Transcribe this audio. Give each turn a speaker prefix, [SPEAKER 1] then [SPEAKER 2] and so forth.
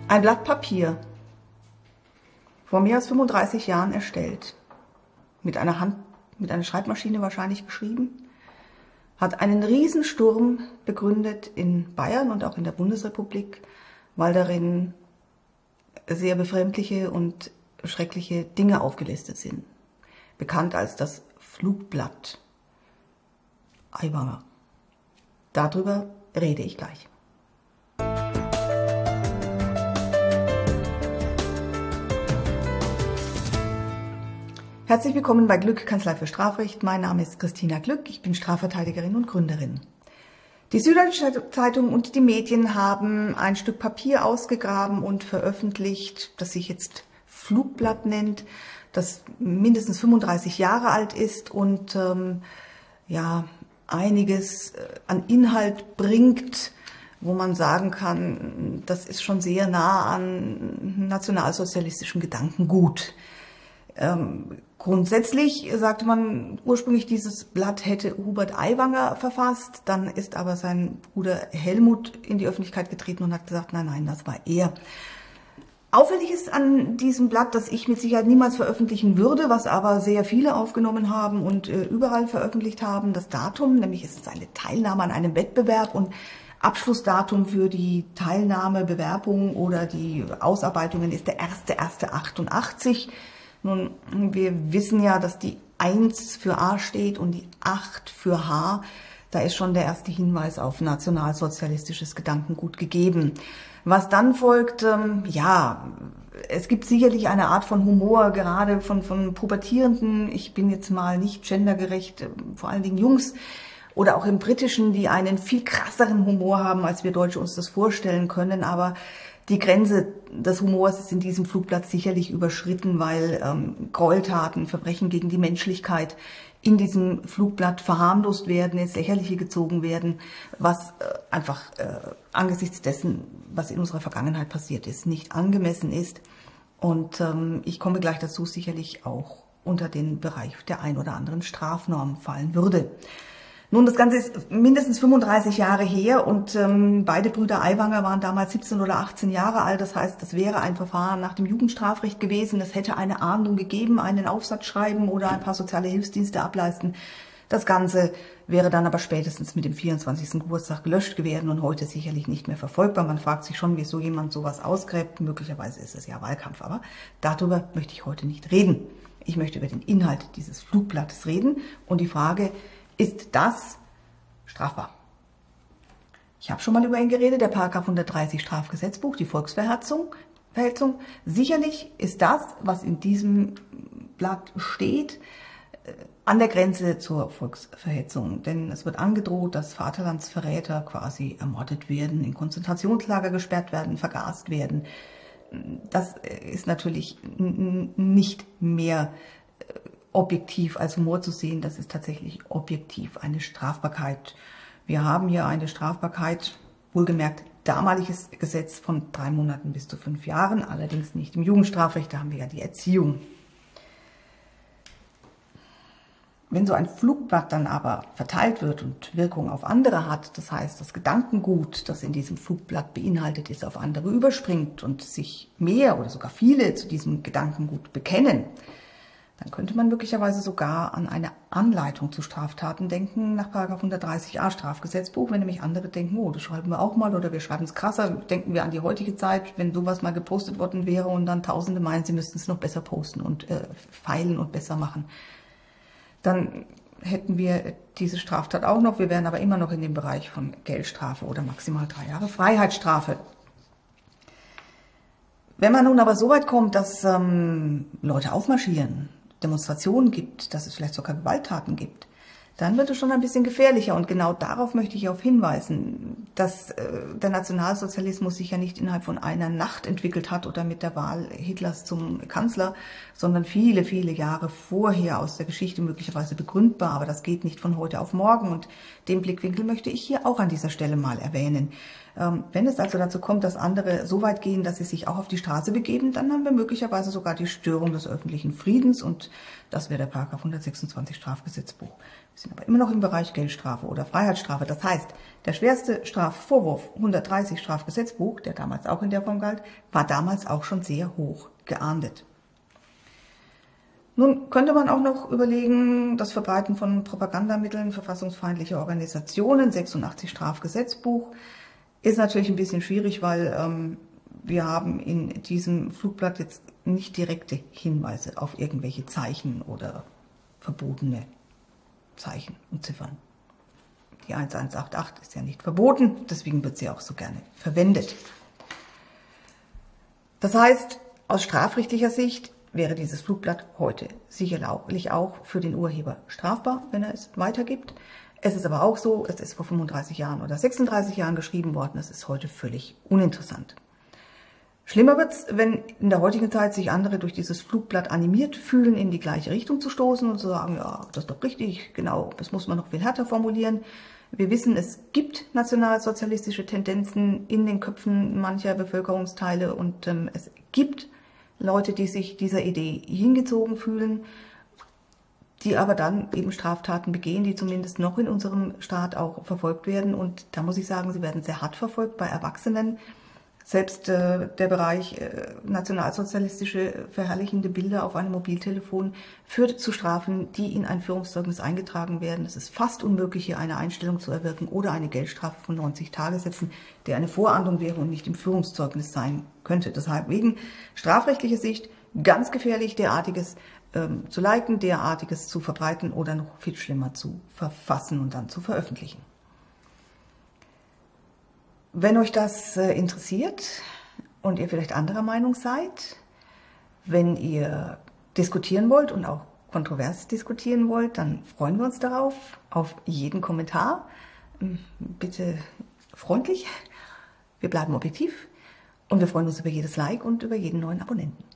[SPEAKER 1] Ein Blatt Papier, vor mehr als 35 Jahren erstellt, mit einer Schreibmaschine wahrscheinlich geschrieben, hat einen Riesensturm begründet in Bayern und auch in der Bundesrepublik, weil darin sehr befremdliche und schreckliche Dinge aufgelistet sind. Bekannt als das Flugblatt Aiwanger. Darüber rede ich gleich. Herzlich willkommen bei Glück, Kanzlei für Strafrecht. Mein Name ist Christina Glück, ich bin Strafverteidigerin und Gründerin. Die Süddeutsche Zeitung und die Medien haben ein Stück Papier ausgegraben und veröffentlicht, das sich jetzt Flugblatt nennt, das mindestens 35 Jahre alt ist und einiges an Inhalt bringt, wo man sagen kann, das ist schon sehr nah an nationalsozialistischem Gedankengut. Grundsätzlich sagte man ursprünglich, dieses Blatt hätte Hubert Aiwanger verfasst, dann ist aber sein Bruder Helmut in die Öffentlichkeit getreten und hat gesagt, nein, das war er. Auffällig ist an diesem Blatt, dass ich mit Sicherheit niemals veröffentlichen würde, was aber sehr viele aufgenommen haben und überall veröffentlicht haben, das Datum, nämlich ist es eine Teilnahme an einem Wettbewerb und Abschlussdatum für die Teilnahme, Bewerbung oder die Ausarbeitungen ist der 1.1.88. Nun, wir wissen ja, dass die 1 für A steht und die 8 für H. Da ist schon der erste Hinweis auf nationalsozialistisches Gedankengut gegeben. Was dann folgt, es gibt sicherlich eine Art von Humor, gerade von Pubertierenden. Ich bin jetzt mal nicht gendergerecht, vor allen Dingen Jungs oder auch im Britischen, die einen viel krasseren Humor haben, als wir Deutsche uns das vorstellen können. Aber die Grenze des Humors ist in diesem Flugblatt sicherlich überschritten, weil Gräueltaten, Verbrechen gegen die Menschlichkeit in diesem Flugblatt verharmlost werden, ins Lächerliche gezogen werden, was einfach angesichts dessen, was in unserer Vergangenheit passiert ist, nicht angemessen ist. Und ich komme gleich dazu, sicherlich auch unter den Bereich der ein oder anderen Strafnorm fallen würde. Nun, das Ganze ist mindestens 35 Jahre her und beide Brüder Aiwanger waren damals 17 oder 18 Jahre alt. Das heißt, das wäre ein Verfahren nach dem Jugendstrafrecht gewesen. Es hätte eine Ahndung gegeben, einen Aufsatz schreiben oder ein paar soziale Hilfsdienste ableisten. Das Ganze wäre dann aber spätestens mit dem 24. Geburtstag gelöscht gewesen und heute sicherlich nicht mehr verfolgbar. Man fragt sich schon, wieso jemand sowas ausgräbt. Möglicherweise ist es ja Wahlkampf, aber darüber möchte ich heute nicht reden. Ich möchte über den Inhalt dieses Flugblattes reden und die Frage, ist das strafbar? Ich habe schon mal über ihn geredet, der Paragraph 130 Strafgesetzbuch, die Volksverhetzung. Sicherlich ist das, was in diesem Blatt steht, an der Grenze zur Volksverhetzung. Denn es wird angedroht, dass Vaterlandsverräter quasi ermordet werden, in Konzentrationslager gesperrt werden, vergast werden. Das ist natürlich nicht mehr objektiv als Humor zu sehen, das ist tatsächlich objektiv eine Strafbarkeit. Wir haben hier eine Strafbarkeit, wohlgemerkt damaliges Gesetz von 3 Monaten bis zu 5 Jahren, allerdings nicht im Jugendstrafrecht, da haben wir ja die Erziehung. Wenn so ein Flugblatt dann aber verteilt wird und Wirkung auf andere hat, das heißt, das Gedankengut, das in diesem Flugblatt beinhaltet ist, auf andere überspringt und sich mehr oder sogar viele zu diesem Gedankengut bekennen, dann könnte man möglicherweise sogar an eine Anleitung zu Straftaten denken nach § 130a Strafgesetzbuch, wenn nämlich andere denken, oh, das schreiben wir auch mal oder wir schreiben es krasser, denken wir an die heutige Zeit, wenn sowas mal gepostet worden wäre und dann Tausende meinen, sie müssten es noch besser posten und feilen und besser machen. Dann hätten wir diese Straftat auch noch, wir wären aber immer noch in dem Bereich von Geldstrafe oder maximal 3 Jahre Freiheitsstrafe. Wenn man nun aber so weit kommt, dass Leute aufmarschieren, Demonstrationen gibt, dass es vielleicht sogar Gewalttaten gibt, dann wird es schon ein bisschen gefährlicher. Und genau darauf möchte ich auch hinweisen, dass der Nationalsozialismus sich ja nicht innerhalb von einer Nacht entwickelt hat oder mit der Wahl Hitlers zum Kanzler, sondern viele, viele Jahre vorher aus der Geschichte möglicherweise begründbar. Aber das geht nicht von heute auf morgen. Und den Blickwinkel möchte ich hier auch an dieser Stelle mal erwähnen. Wenn es also dazu kommt, dass andere so weit gehen, dass sie sich auch auf die Straße begeben, dann haben wir möglicherweise sogar die Störung des öffentlichen Friedens und das wäre der Paragraph 126 Strafgesetzbuch. Wir sind aber immer noch im Bereich Geldstrafe oder Freiheitsstrafe. Das heißt, der schwerste Strafvorwurf 130 Strafgesetzbuch, der damals auch in der Form galt, war damals auch schon sehr hoch geahndet. Nun könnte man auch noch überlegen, das Verbreiten von Propagandamitteln verfassungsfeindlicher Organisationen, 86 Strafgesetzbuch, ist natürlich ein bisschen schwierig, weil wir haben in diesem Flugblatt jetzt nicht direkte Hinweise auf irgendwelche Zeichen oder verbotene Zeichen und Ziffern. Die 1188 ist ja nicht verboten, deswegen wird sie auch so gerne verwendet. Das heißt, aus strafrechtlicher Sicht wäre dieses Flugblatt heute sicherlich auch für den Urheber strafbar, wenn er es weitergibt. Es ist aber auch so, es ist vor 35 Jahren oder 36 Jahren geschrieben worden, es ist heute völlig uninteressant. Schlimmer wird's, wenn in der heutigen Zeit sich andere durch dieses Flugblatt animiert fühlen, in die gleiche Richtung zu stoßen und zu sagen, ja, das ist doch richtig, genau, das muss man noch viel härter formulieren. Wir wissen, es gibt nationalsozialistische Tendenzen in den Köpfen mancher Bevölkerungsteile und es gibt Leute, die sich dieser Idee hingezogen fühlen, die aber dann eben Straftaten begehen, die zumindest noch in unserem Staat auch verfolgt werden. Und da muss ich sagen, sie werden sehr hart verfolgt bei Erwachsenen. Selbst der Bereich nationalsozialistische verherrlichende Bilder auf einem Mobiltelefon führt zu Strafen, die in ein Führungszeugnis eingetragen werden. Es ist fast unmöglich, hier eine Einstellung zu erwirken oder eine Geldstrafe von 90 Tagessätzen, der eine Vorahndung wäre und nicht im Führungszeugnis sein könnte. Deshalb wegen strafrechtlicher Sicht ganz gefährlich, derartiges zu liken, derartiges zu verbreiten oder noch viel schlimmer zu verfassen und dann zu veröffentlichen. Wenn euch das interessiert und ihr vielleicht anderer Meinung seid, wenn ihr diskutieren wollt und auch kontrovers diskutieren wollt, dann freuen wir uns darauf, auf jeden Kommentar. Bitte freundlich, wir bleiben objektiv und wir freuen uns über jedes Like und über jeden neuen Abonnenten.